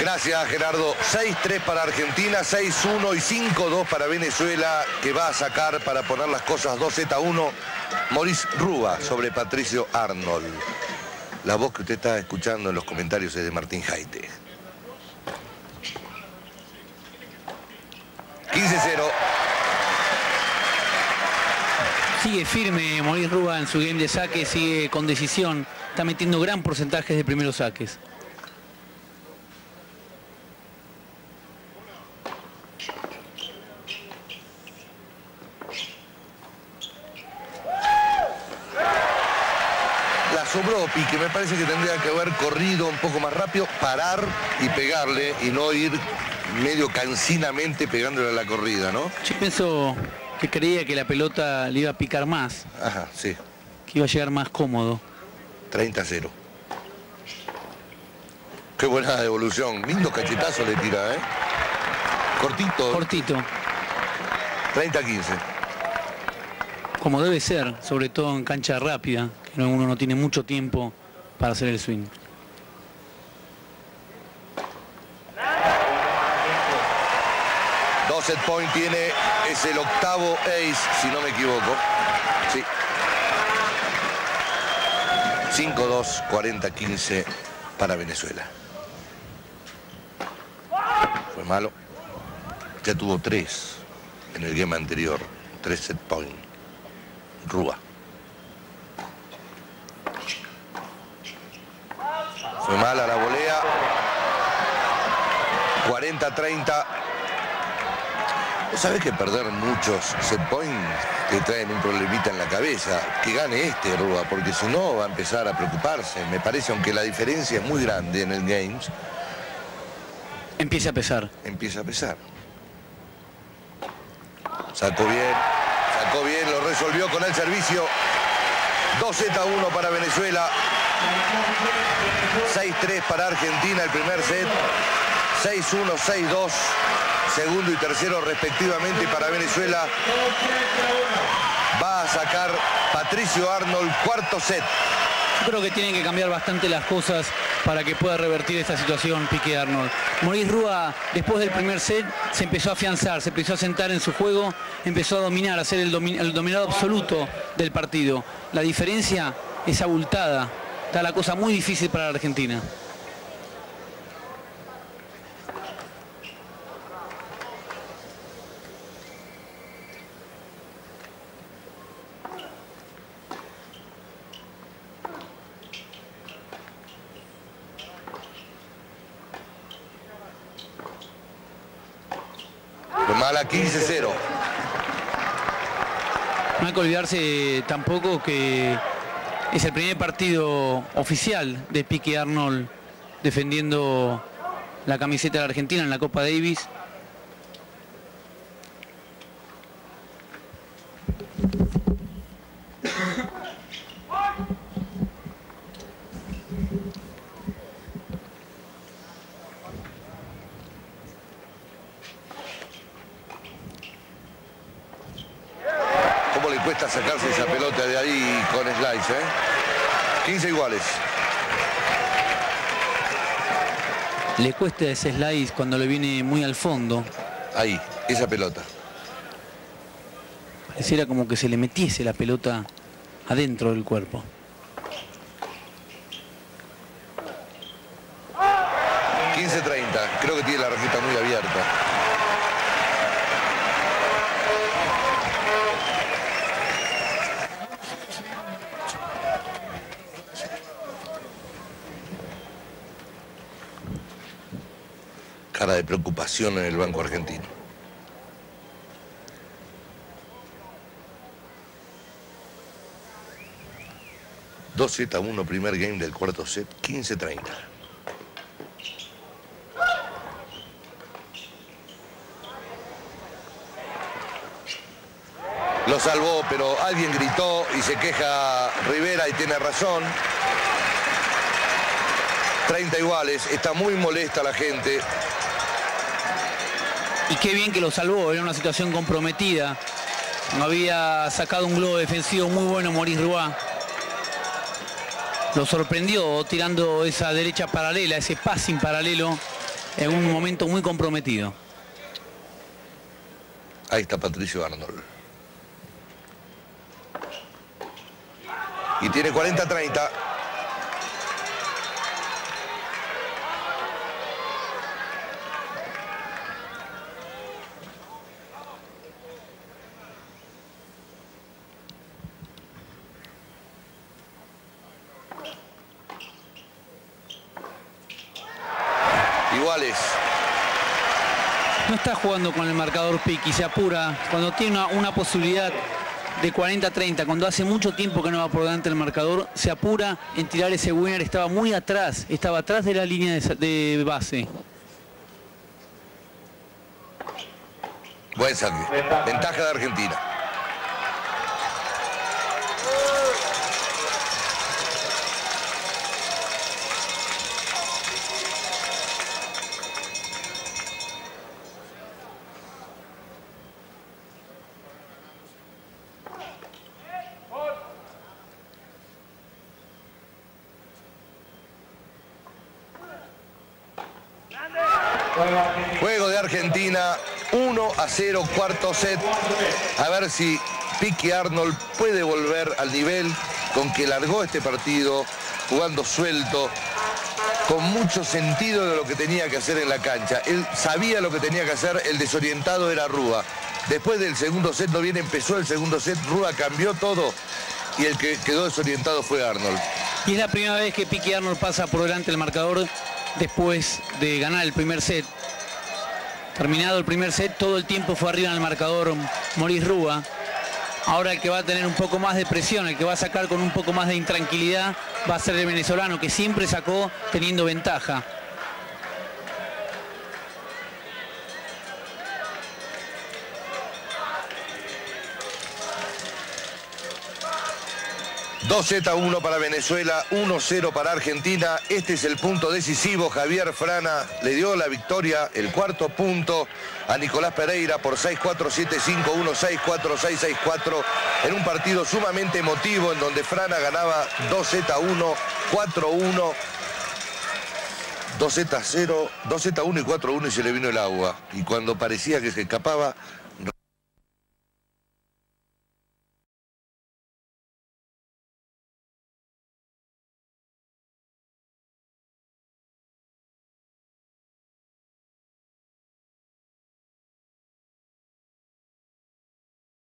Gracias, Gerardo. 6-3 para Argentina, 6-1 y 5-2 para Venezuela, que va a sacar para poner las cosas 2-1. Maurice Rua sobre Patricio Arnold. La voz que usted está escuchando en los comentarios es de Martín Jaite. 15-0. Sigue firme Maurice Rua en su game de saque, sigue con decisión. Está metiendo gran porcentaje de primeros saques. La sobró Pique, me parece que tendría que haber corrido un poco más rápido, parar y pegarle y no ir medio cansinamente pegándole a la corrida, ¿no? Yo pienso que creía que la pelota le iba a picar más. Ajá, sí. Que iba a llegar más cómodo. 30-0. Qué buena devolución. Lindo cachetazo le tira, ¿eh? Cortito. Cortito. 30-15. Como debe ser, sobre todo en cancha rápida, que uno no tiene mucho tiempo para hacer el swing. Dos set point tiene, es el octavo ace, si no me equivoco. Sí. 5-2, 40-15 para Venezuela. Fue malo. Ya tuvo 3 en el game anterior. 3 set point. Rua. Fue mala la volea. 40-30. ¿Vos sabés que perder muchos set point te traen un problemita en la cabeza? Que gane este, Rua, porque si no va a empezar a preocuparse. Me parece, aunque la diferencia es muy grande en el games. Empieza a pesar. Empieza a pesar. Sacó bien, lo resolvió con el servicio. 2-1 para Venezuela. 6-3 para Argentina el primer set. 6-1, 6-2. Segundo y tercero respectivamente para Venezuela. Va a sacar Patricio Arnold, cuarto set. Yo creo que tienen que cambiar bastante las cosas para que pueda revertir esta situación Pique Arnold. Maurice Rua, después del primer set, se empezó a afianzar, se empezó a sentar en su juego, empezó a dominar, a ser el dominador absoluto del partido. La diferencia es abultada. Está la cosa muy difícil para la Argentina. Mala 15-0. No hay que olvidarse tampoco que es el primer partido oficial de Pique Arnold defendiendo la camiseta de la Argentina en la Copa Davis. Cuesta sacarse esa pelota de ahí con slice, 15 iguales. Le cuesta ese slice cuando le viene muy al fondo. Ahí, esa pelota. Pareciera como que se le metiese la pelota adentro del cuerpo. 15-30, creo que tiene la raqueta muy abierta. Cara de preocupación en el banco argentino. Dos set a 1, primer game del cuarto set, 15-30. Lo salvó, pero alguien gritó y se queja Rivera y tiene razón. 30 iguales, está muy molesta la gente. Y qué bien que lo salvó, era una situación comprometida. No había sacado un globo defensivo muy bueno Maurice Rua. Lo sorprendió tirando esa derecha paralela, ese passing paralelo. en un momento muy comprometido. Ahí está Patricio Arnold. Y tiene 40-30. Iguales. No está jugando con el marcador pique, se apura cuando tiene una posibilidad de 40-30, cuando hace mucho tiempo que no va por delante el marcador, se apura en tirar ese winner. Estaba muy atrás, estaba atrás de la línea de base. Buen saque. Ventaja de Argentina. Juego de Argentina, 1-0, cuarto set. A ver si Piqui Arnold puede volver al nivel con que largó este partido, jugando suelto, con mucho sentido de lo que tenía que hacer en la cancha. Él sabía lo que tenía que hacer, el desorientado era Rúa. Después del segundo set, no bien empezó el segundo set, Rúa cambió todo y el que quedó desorientado fue Arnold. Y es la primera vez que Piqui Arnold pasa por delante del marcador después de ganar el primer set. Terminado el primer set, todo el tiempo fue arriba en el marcador Maurice Rúa. Ahora el que va a tener un poco más de presión, el que va a sacar con un poco más de intranquilidad, va a ser el venezolano, que siempre sacó teniendo ventaja. Dos set a 1 para Venezuela, 1-0 para Argentina. Este es el punto decisivo. Javier Frana le dio la victoria, el cuarto punto, a Nicolás Pereira por 6-4, 7-5, 1-6, 4-6, 6-4. En un partido sumamente emotivo en donde Frana ganaba 2 set a 1, 4-1. 2 set a 0, 2 set a 1 y 4-1 y se le vino el agua. Y cuando parecía que se escapaba,